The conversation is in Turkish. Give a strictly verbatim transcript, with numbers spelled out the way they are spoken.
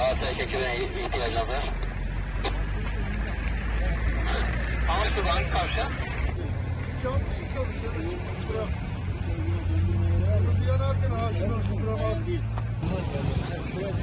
Teşekkürler, ihtiyacınız var. Anlaşıldı, hangi kavşak? Bir yanarken ağaçın arası duramaz değil.